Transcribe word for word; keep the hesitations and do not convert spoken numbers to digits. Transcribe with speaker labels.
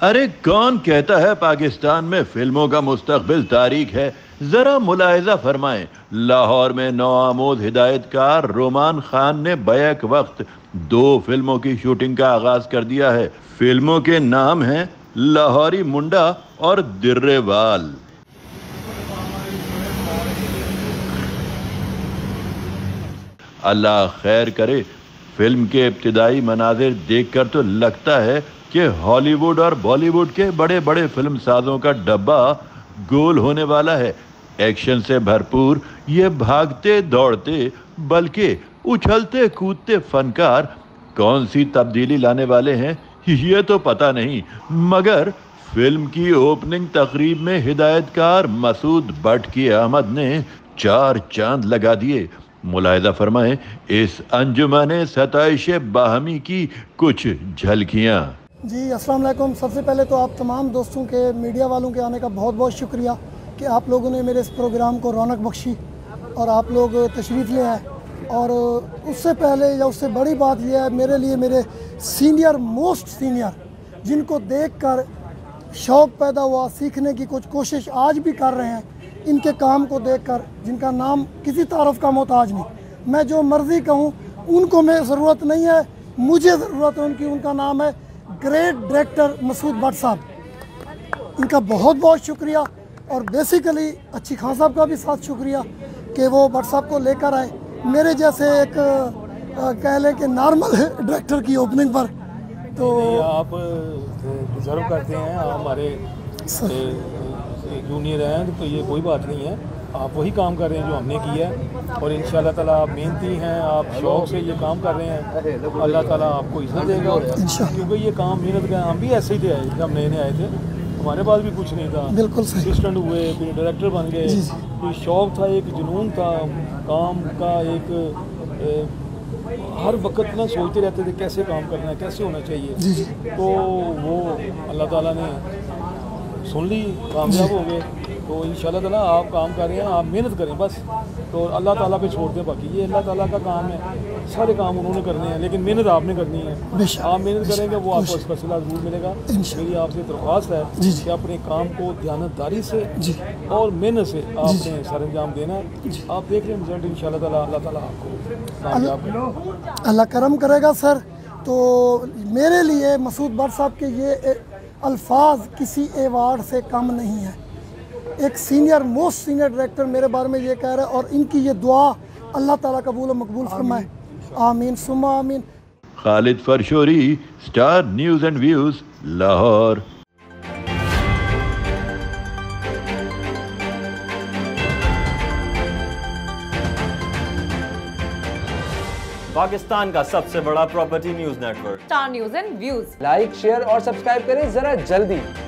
Speaker 1: अरे कौन कहता है पाकिस्तान में फिल्मों का मुस्तकबिल तारीख है। जरा मुलाहिजा फरमाएं, लाहौर में नौआमोद हिदायतकार रोमान खान ने बैक वक्त दो फिल्मों की शूटिंग का आगाज कर दिया है। फिल्मों के नाम हैं लाहौरी मुंडा और दिर्रेवाल। अल्लाह खैर करे। फिल्म के इब्तिदाई मनाजिर देखकर तो लगता है कि हॉलीवुड और बॉलीवुड के बड़े बड़े फिल्म साजों का डब्बा गोल होने वाला है। एक्शन से भरपूर ये भागते दौड़ते बल्कि उछलते कूदते फनकार कौन सी तब्दीली लाने वाले हैं ये तो पता नहीं, मगर फिल्म की ओपनिंग तकरीब में हिदायतकार मसूद बट की आमद ने चार चांद लगा दिए। मुलाहिजा फरमाएं इस अंजुमन सताइश बाहमी की कुछ झलकियां।
Speaker 2: जी अस्सलाम वालेकुम। सबसे पहले तो आप तमाम दोस्तों के, मीडिया वालों के आने का बहुत बहुत शुक्रिया कि आप लोगों ने मेरे इस प्रोग्राम को रौनक बख्शी और आप लोग तशरीफ़ ले आए। और उससे पहले या उससे बड़ी बात यह है, मेरे लिए मेरे सीनियर मोस्ट सीनियर जिनको देखकर शौक़ पैदा हुआ, सीखने की कुछ कोशिश आज भी कर रहे हैं, इनके काम को देखकर, जिनका नाम किसी तारफ़ का मोहताज नहीं, मैं जो मर्ज़ी कहूँ उनको मैं ज़रूरत नहीं है, मुझे ज़रूरत है उनकी। उनका नाम है ग्रेट डायरेक्टर मसूद बट साहब। इनका बहुत बहुत शुक्रिया। और बेसिकली अच्छी खान साहब का भी साथ शुक्रिया कि वो बट साहब को लेकर आए मेरे जैसे एक कह लें कि नॉर्मल डायरेक्टर की ओपनिंग पर। तो
Speaker 3: आप डिज़र्व करते हैं, आप हमारे जूनियर हैं, तो ये कोई बात नहीं है। आप वही काम कर रहे हैं जो हमने किया है और इंशाल्लाह ताला आप मेहनती हैं, आप शौक़ से ये काम कर रहे हैं। अल्लाह ताला आपको इज़्ज़त देगा, क्योंकि ये काम मेहनत का। हम भी ऐसे ही थे जब नए नए आए थे, हमारे पास भी कुछ नहीं था।
Speaker 2: बिल्कुल
Speaker 3: असिस्टेंट हुए, फिर डायरेक्टर बन गए। तो शौक़ था, एक जुनून था काम का, एक ए, हर वक्त ना सोचते रहते थे कैसे काम करना है, कैसे होना चाहिए। तो वो अल्लाह ताला ने सुन ली, कामयाब हो गए। तो इंशाल्लाह ताला आप काम कर रहे हैं, आप मेहनत करें बस, तो अल्लाह ताला पे छोड़ दें। बाकी ये अल्लाह ताला का काम है, सारे काम उन्होंने करने हैं, लेकिन मेहनत आपने करनी है। आप मेहनत करेंगे वो आपको इसका सिला जरूर मिलेगा। मेरी आपसे दरख्वास्त है कि अपने काम को ध्यानदारी से और मेहनत से आपने सर अंजाम देना है। आप देख लें रिजल्ट इंशाल्लाह ताला, अल्लाह ताला आपको कामयाब
Speaker 2: अल्लाह करम करेगा। सर तो मेरे लिए मसूद बट साहब के ये अल्फाज किसी एवार्ड से कम नहीं है। एक सीनियर मोस्ट सीनियर डायरेक्टर मेरे बारे में ये कह रहा है, और इनकी ये दुआ अल्लाह ताला कबूल और मकबूल फरमाए। आमीन सुम्मा आमीन।
Speaker 1: Khalid Farshori, star news and views, Lahore.
Speaker 4: Pakistan का सबसे बड़ा property news network
Speaker 5: star news and views.
Speaker 6: Like, share और सब्सक्राइब करें जरा जल्दी।